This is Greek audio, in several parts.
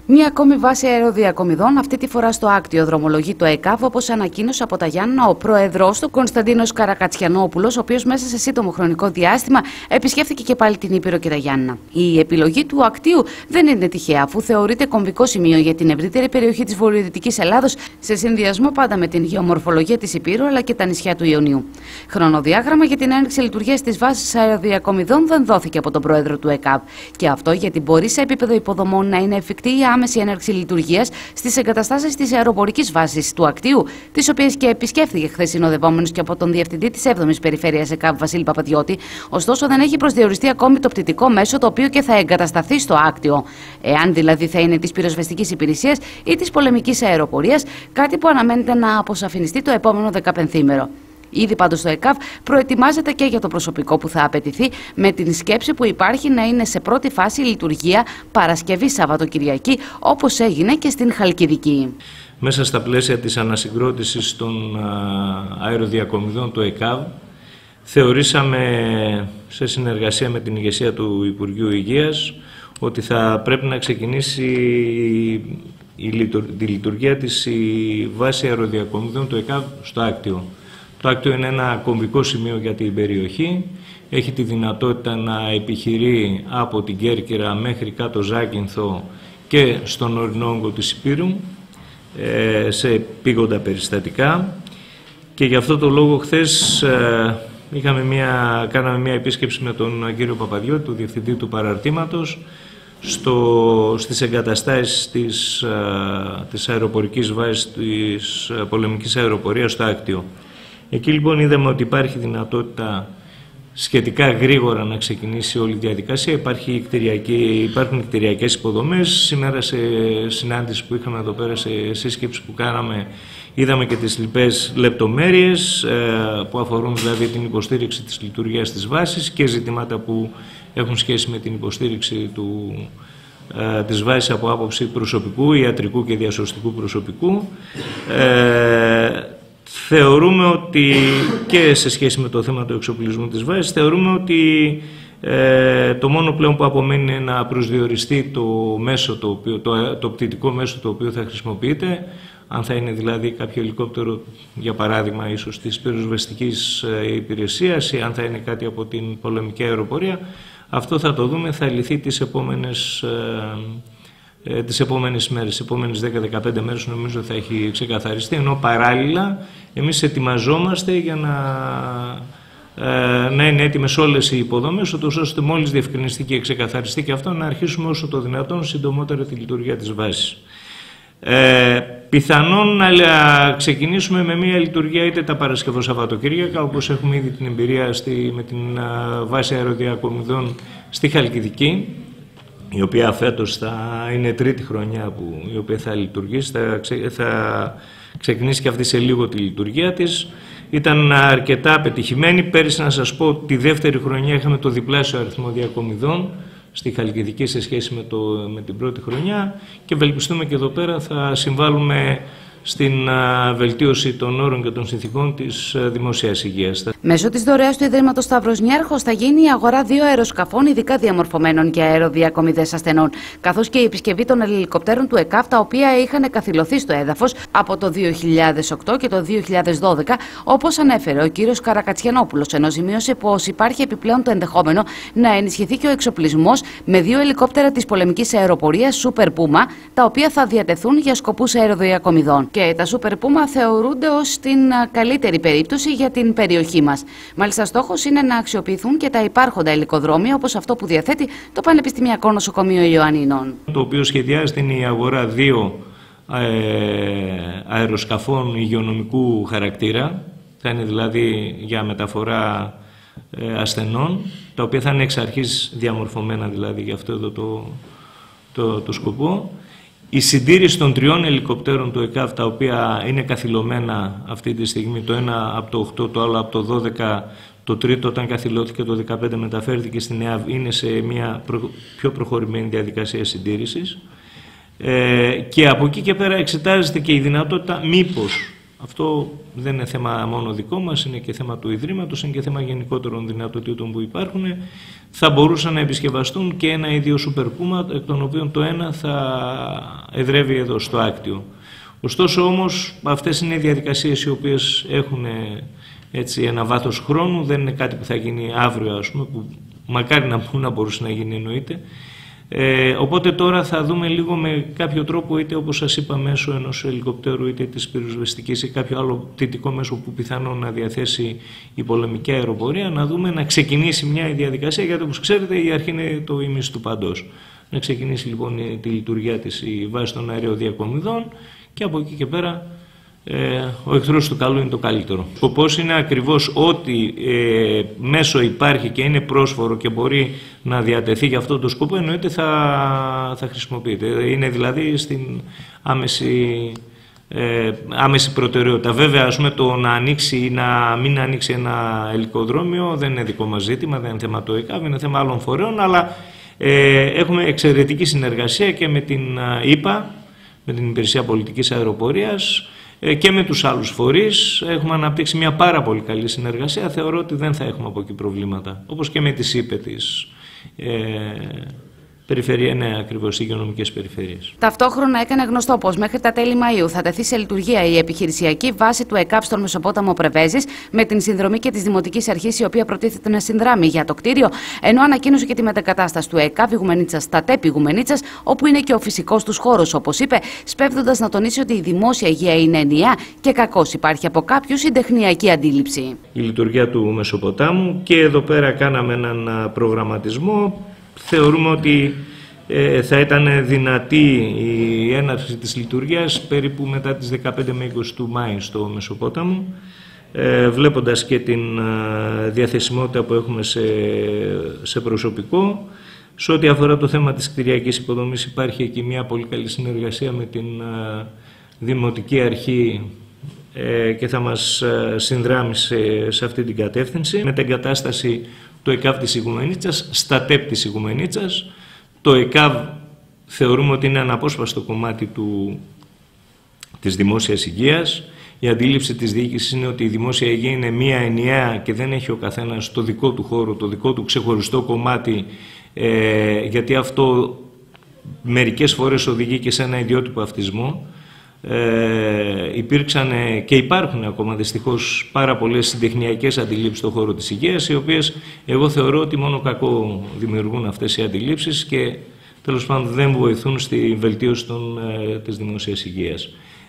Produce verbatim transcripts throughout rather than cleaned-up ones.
Μια ακόμη βάση αεροδιακομιδών, αυτή τη φορά στο Άκτιο, δρομολογεί το ΕΚΑΒ, όπως ανακοίνωσε από τα Γιάννενα ο πρόεδρος του, Κωνσταντίνος Καρακατσιανόπουλος, ο οποίος μέσα σε σύντομο χρονικό διάστημα επισκέφθηκε και πάλι την Ήπειρο και τα Γιάννενα. Η επιλογή του Ακτίου δεν είναι τυχαία, αφού θεωρείται κομβικό σημείο για την ευρύτερη περιοχή της βορειοδυτικής Ελλάδος, σε συνδυασμό πάντα με την γεωμορφολογία της Υπήρου αλλά και τα νησιά του Ιωνίου. Χρονοδιάγραμμα για την έναρξη λειτουργίας της βάσης αεροδιακομιδών δεν δόθηκε από τον πρόεδρο του ΕΚΑΒ. Και αυτό γιατί μπορεί σε επίπεδο υποδομών να είναι εφικτή η άμεση έναρξη λειτουργίας στις εγκαταστάσεις της αεροπορικής βάσης του Ακτίου, τις οποίες και επισκέφθηκε χθες συνοδευόμενος και από τον διευθυντή της έβδομης Περιφέρειας ΕΚΑΒ Βασίλη Παπαδιώτη. Ωστόσο, δεν έχει προσδιοριστεί ακόμη το πτυτικό μέσο το οποίο και θα εγκατασταθεί στο Άκτιο. Εάν δηλαδή θα είναι της πυροσβεστικής υπηρεσίας ή της πολεμικής αεροπορίας, κάτι που αναμένεται να αποσαφινιστεί το επόμενο δεκαπενθήμερο. Ήδη πάντως το ΕΚΑΒ προετοιμάζεται και για το προσωπικό που θα απαιτηθεί, με την σκέψη που υπάρχει να είναι σε πρώτη φάση λειτουργία Παρασκευή Σαββατοκυριακή, όπως έγινε και στην Χαλκιδική. Μέσα στα πλαίσια της ανασυγκρότησης των αεροδιακομιδών του ΕΚΑΒ, θεωρήσαμε σε συνεργασία με την ηγεσία του Υπουργείου Υγείας ότι θα πρέπει να ξεκινήσει η λειτουργία της η βάση αεροδιακομιδών του ΕΚΑΒ στο Άκτιο. Το Άκτιο είναι ένα κομβικό σημείο για την περιοχή. Έχει τη δυνατότητα να επιχειρεί από την Κέρκυρα μέχρι κάτω Ζάκυνθο και στον ορεινό όγκο της Υπήρου σε επίγοντα περιστατικά. Και γι' αυτό το λόγο χθες είχαμε μια, κάναμε μια επίσκεψη με τον κύριο Παπαδιώτη, τον διευθυντή του παραρτήματος, στο, στις εγκαταστάσεις της, της αεροπορικής βάσης της πολεμικής αεροπορίας στο Άκτιο. Εκεί λοιπόν είδαμε ότι υπάρχει δυνατότητα σχετικά γρήγορα να ξεκινήσει όλη η διαδικασία. Υπάρχει υπάρχουν κτηριακές υποδομές. Σήμερα σε συνάντηση που είχαμε εδώ πέρα, σε σύσκεψη που κάναμε, είδαμε και τις λοιπές λεπτομέρειες που αφορούν δηλαδή την υποστήριξη της λειτουργίας της βάσης και ζητήματα που έχουν σχέση με την υποστήριξη του, της βάσης από άποψη προσωπικού, ιατρικού και διασωστικού προσωπικού. Ε, Θεωρούμε ότι και σε σχέση με το θέμα του εξοπλισμού της βάσης, θεωρούμε ότι ε, το μόνο πλέον που απομένει είναι να προσδιοριστεί το, μέσο το, οποίο, το, το πτυτικό μέσο το οποίο θα χρησιμοποιείται, αν θα είναι δηλαδή κάποιο ελικόπτερο, για παράδειγμα, ίσως της πυροσβεστικής υπηρεσίας ή αν θα είναι κάτι από την πολεμική αεροπορία. Αυτό θα το δούμε, θα λυθεί τις επόμενες ε, Ε, τις επόμενες μέρες, τις επόμενες δέκα με δεκαπέντε μέρες νομίζω θα έχει ξεκαθαριστεί, ενώ παράλληλα εμείς ετοιμαζόμαστε για να, ε, να είναι έτοιμες όλες οι υποδομές, ώστε μόλις διευκρινιστεί και ξεκαθαριστεί και αυτό, να αρχίσουμε όσο το δυνατόν συντομότερα τη λειτουργία της βάσης. Ε, πιθανόν να ξεκινήσουμε με μια λειτουργία είτε τα Παρασκευό Σαββατοκύριακα, όπως έχουμε ήδη την εμπειρία στη, με την α, βάση αεροδιακομιδών στη Χαλκιδική, η οποία φέτος θα είναι τρίτη χρονιά που η οποία θα λειτουργήσει, θα, ξε, θα ξεκινήσει και αυτή σε λίγο τη λειτουργία της. Ήταν αρκετά πετυχημένη. Πέρυσι, να σας πω, τη δεύτερη χρονιά είχαμε το διπλάσιο αριθμό διακομιδών στη Χαλκιδική σε σχέση με, το, με την πρώτη χρονιά και ευελπιστούμε και εδώ πέρα θα συμβάλλουμε στην βελτίωση των όρων και των συνθηκών της δημόσιας υγείας. Μέσω της δωρεάς του Ιδρύματος Σταύρος Νιάρχος θα γίνει η αγορά δύο αεροσκαφών ειδικά διαμορφωμένων για αεροδιακομιδές ασθενών, καθώς και η επισκευή των ελικοπτέρων του ΕΚΑΒ, τα οποία είχαν καθυλωθεί στο έδαφος από το δύο χιλιάδες οκτώ και το δύο χιλιάδες δώδεκα, όπως ανέφερε ο κύριος Καρακατσιανόπουλος, ενώ σημείωσε πως υπάρχει επιπλέον το ενδεχόμενο να ενισχυθεί και ο εξοπλισμός με δύο ελικόπτερα της πολεμικής αεροπορίας Super Puma, τα οποία θα διατεθούν για σκοπούς αεροδιακομιδών. Και τα Super Puma θεωρούνται ως την καλύτερη περίπτωση για την περιοχή μας. Μάλιστα, στόχος είναι να αξιοποιηθούν και τα υπάρχοντα υλικοδρόμια, όπως αυτό που διαθέτει το Πανεπιστημιακό Νοσοκομείο Ιωαννίνων. Το οποίο σχεδιάζεται είναι η αγορά δύο ε, αεροσκαφών υγειονομικού χαρακτήρα. Θα είναι δηλαδή για μεταφορά ε, ασθενών, τα οποία θα είναι εξ αρχής διαμορφωμένα δηλαδή για αυτό εδώ το, το, το σκοπό. Η συντήρηση των τριών ελικοπτέρων του ΕΚΑΒ, τα οποία είναι καθυλωμένα αυτή τη στιγμή, το ένα από το οκτώ, το άλλο από το δώδεκα, το τρίτο όταν καθυλώθηκε το δεκαπέντε μεταφέρθηκε στην ΕΑΒ, είναι σε μια προ... πιο προχωρημένη διαδικασία συντήρησης. Ε, και από εκεί και πέρα εξετάζεται και η δυνατότητα μήπως Αυτό δεν είναι θέμα μόνο δικό μας, είναι και θέμα του Ιδρύματος, είναι και θέμα γενικότερων δυνατοτήτων που υπάρχουν. Θα μπορούσαν να επισκευαστούν και ένα ίδιο Super Puma, εκ των οποίων το ένα θα εδρεύει εδώ στο Άκτιο. Ωστόσο όμως αυτές είναι οι διαδικασίες οι οποίες έχουν έτσι ένα βάθος χρόνου, δεν είναι κάτι που θα γίνει αύριο, ας πούμε, που μακάρι να, να μπορούσε να γίνει, εννοείται. Ε, οπότε τώρα θα δούμε λίγο με κάποιο τρόπο, είτε όπως σας είπα μέσω ενός ελικοπτέρου, είτε της πυροσβεστικής ή κάποιο άλλο πτυτικό μέσο που πιθανόν να διαθέσει η πολεμική αεροπορία, να δούμε να ξεκινήσει μια διαδικασία, γιατί όπως ξέρετε η αρχή είναι το ίμιση του παντός. Να ξεκινήσει λοιπόν τη λειτουργία της η βάση των αεροδιακομιδών και από εκεί και πέρα ε, ο εχθρός του καλού είναι το καλύτερο. Ο σκοπός είναι ακριβώς ότι ε, μέσο υπάρχει και είναι πρόσφορο και μπορεί να διατεθεί για αυτό το σκοπό, εννοείται θα, θα χρησιμοποιείται. Είναι δηλαδή στην άμεση, ε, άμεση προτεραιότητα. Βέβαια, ας πούμε, το να ανοίξει ή να μην ανοίξει ένα ελικοδρόμιο δεν είναι δικό μας ζήτημα, δεν είναι θέμα του ΕΚΑΒ, είναι θέμα άλλων φορέων, αλλά ε, έχουμε εξαιρετική συνεργασία και με την ΙΠΑ, με την Υπηρεσία Πολιτικής Αεροπορίας, και με τους άλλους φορείς. Έχουμε αναπτύξει μια πάρα πολύ καλή συνεργασία. Θεωρώ ότι δεν θα έχουμε από εκεί προβλήματα. Όπως και με τις ΥΠΕ της ε, περιφερεια, ναι, ακριβώς, υγειονομικές περιφέρειες. Ταυτόχρονα έκανε γνωστό πως μέχρι τα τέλη Μαΐου θα τεθεί σε λειτουργία η επιχειρησιακή βάση του ΕΚΑΒ στον Μεσοπόταμο Πρεβέζης, με την συνδρομή και της Δημοτικής Αρχής, η οποία προτίθεται να συνδράμει για το κτίριο, ενώ ανακοίνωσε και τη μετεγκατάσταση του ΕΚΑΒ Ιγουμενίτσας στα ΤΕΠ Ιγουμενίτσας, όπου είναι και ο φυσικός τους χώρος, όπως είπε, σπέβδοντας να τονίσει ότι η δημόσια υγεία είναι ενιαία και κακώς υπάρχει από κάποιους η τεχνιακή αντίληψη. Η λειτουργία του Μεσοποτάμου, και εδώ πέρα κάναμε έναν προγραμματισμό. Θεωρούμε ότι ε, θα ήταν δυνατή η έναρξη της λειτουργίας περίπου μετά τις δεκαπέντε με είκοσι του Μάη στο Μεσοπόταμο, ε, βλέποντας και την ε, διαθεσιμότητα που έχουμε σε, σε προσωπικό. Σε ό,τι αφορά το θέμα της κτηριακής υποδομής, υπάρχει εκεί μια πολύ καλή συνεργασία με την ε, Δημοτική Αρχή ε, και θα μας ε, συνδράμει σε, σε αυτή την κατεύθυνση. Με την εγκατάσταση το ΕΚΑΒ της Ιγουμενίτσας στα ΤΕΠ της Ιγουμενίτσας. Το ΕΚΑΒ θεωρούμε ότι είναι αναπόσπαστο κομμάτι του, της δημόσιας υγείας. Η αντίληψη της διοίκησης είναι ότι η δημόσια υγεία είναι μία ενιαία και δεν έχει ο καθένας το δικό του χώρο, το δικό του ξεχωριστό κομμάτι, ε, γιατί αυτό μερικές φορές οδηγεί και σε ένα ιδιότυπο αυτισμό. Ε, υπήρξαν και υπάρχουν ακόμα δυστυχώς πάρα πολλές συντεχνιακές αντιλήψεις στον χώρο της υγείας, οι οποίες εγώ θεωρώ ότι μόνο κακό δημιουργούν αυτές οι αντιλήψεις και τέλος πάντων δεν βοηθούν στη βελτίωση των, ε, της δημόσιας υγείας.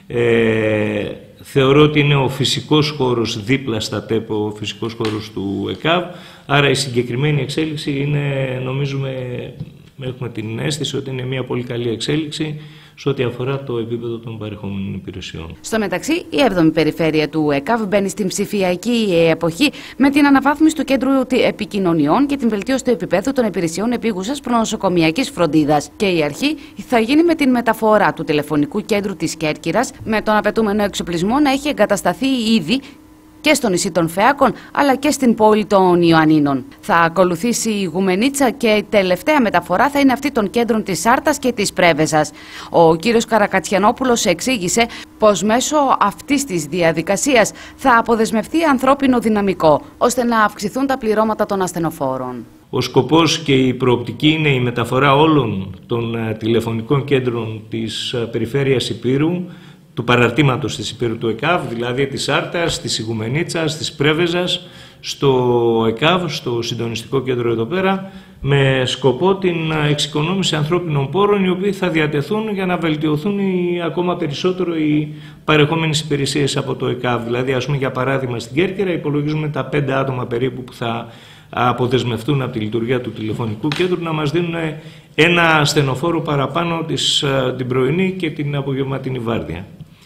Ε, θεωρώ ότι είναι ο φυσικός χώρος δίπλα στα ΤΕΠ, ο φυσικός χώρος του ΕΚΑΒ, άρα η συγκεκριμένη εξέλιξη είναι, νομίζουμε, έχουμε την αίσθηση ότι είναι μια πολύ καλή εξέλιξη σε ό,τι αφορά το επίπεδο των παρεχόμενων υπηρεσιών. Στο μεταξύ, η έβδομη περιφέρεια του ΕΚΑΒ μπαίνει στην ψηφιακή εποχή με την αναβάθμιση του κέντρου επικοινωνιών και την βελτίωση του επίπεδου των υπηρεσιών επίγουσας προνοσοκομιακής φροντίδας. Και η αρχή θα γίνει με την μεταφορά του τηλεφωνικού κέντρου της Κέρκυρας, με τον απαιτούμενο εξοπλισμό να έχει εγκατασταθεί ήδη και στο νησί των Φεάκων, αλλά και στην πόλη των Ιωαννίνων. Θα ακολουθήσει η Ιγουμενίτσα και η τελευταία μεταφορά θα είναι αυτή των κέντρων της Σάρτας και της Πρέβεζας. Ο κύριος Καρακατσιανόπουλος εξήγησε πως μέσω αυτής της διαδικασίας θα αποδεσμευτεί ανθρώπινο δυναμικό, ώστε να αυξηθούν τα πληρώματα των ασθενοφόρων. Ο σκοπός και η προοπτική είναι η μεταφορά όλων των τηλεφωνικών κέντρων της περιφέρειας Ηπείρου, του παραρτήματος της Ηπείρου του ΕΚΑΒ, δηλαδή της Άρτας, της Ιγουμενίτσας, της Πρέβεζας, στο ΕΚΑΒ, στο συντονιστικό κέντρο εδώ πέρα, με σκοπό την εξοικονόμηση ανθρώπινων πόρων, οι οποίοι θα διατεθούν για να βελτιωθούν οι, ακόμα περισσότερο οι παρεχόμενες υπηρεσίες από το ΕΚΑΒ. Δηλαδή, ας πούμε, για παράδειγμα, στην Κέρκυρα υπολογίζουμε τα πέντε άτομα περίπου που θα αποδεσμευτούν από τη λειτουργία του τηλεφωνικού κέντρου να μας δίνουν ένα ασθενοφόρο παραπάνω της, την πρωινή και την απογευματινή βάρδια.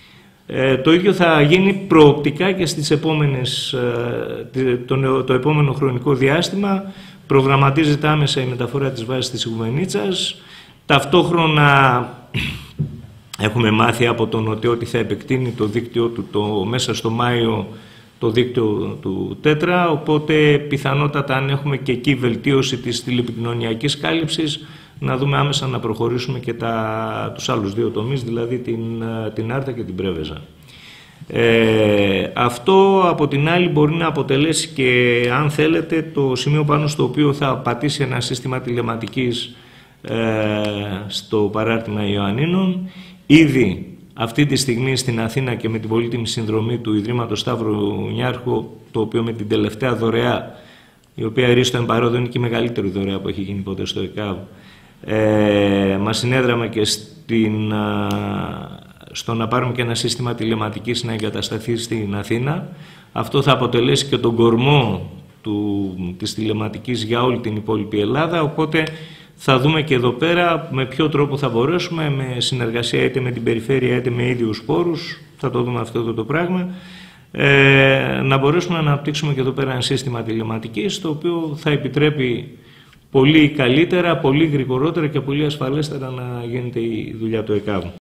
Ε, το ίδιο θα γίνει προοπτικά και στις επόμενες, το, το επόμενο χρονικό διάστημα. Προγραμματίζεται άμεσα η μεταφορά της βάσης της Ιγουμενίτσας. Ταυτόχρονα έχουμε μάθει από τον ΟΤΕ ότι θα επεκτείνει το δίκτυό του το, μέσα στο Μάιο το δίκτυο του ΤΕΤΡΑ, οπότε πιθανότατα αν έχουμε και εκεί βελτίωση της τηλεπικοινωνιακής κάλυψης, να δούμε άμεσα να προχωρήσουμε και τα, τους άλλους δύο τομείς, δηλαδή την, την Άρτα και την Πρέβεζα. Ε, αυτό από την άλλη μπορεί να αποτελέσει και, αν θέλετε, το σημείο πάνω στο οποίο θα πατήσει ένα σύστημα τηλεματικής ε, στο παράρτημα Ιωαννίνων. Ήδη αυτή τη στιγμή στην Αθήνα και με την πολύτιμη συνδρομή του Ιδρύματος Σταύρου Νιάρχου, το οποίο με την τελευταία δωρεά, η οποία ρίστο εμπαρόδο είναι και η μεγαλύτερη δωρεά που έχει γίνει ποτέ στο ΕΚΑΒ, ε, μας συνέδραμε και στην, α, στο να πάρουμε και ένα σύστημα τηλεματικής να εγκατασταθεί στην Αθήνα. Αυτό θα αποτελέσει και τον κορμό του, της τηλεματικής για όλη την υπόλοιπη Ελλάδα, οπότε θα δούμε και εδώ πέρα με ποιο τρόπο θα μπορέσουμε, με συνεργασία είτε με την περιφέρεια είτε με ίδιους πόρους, θα το δούμε αυτό εδώ το πράγμα, ε, να μπορέσουμε να αναπτύξουμε και εδώ πέρα ένα σύστημα τηλεματικής, το οποίο θα επιτρέπει πολύ καλύτερα, πολύ γρηγορότερα και πολύ ασφαλέστερα να γίνεται η δουλειά του ΕΚΑΒ.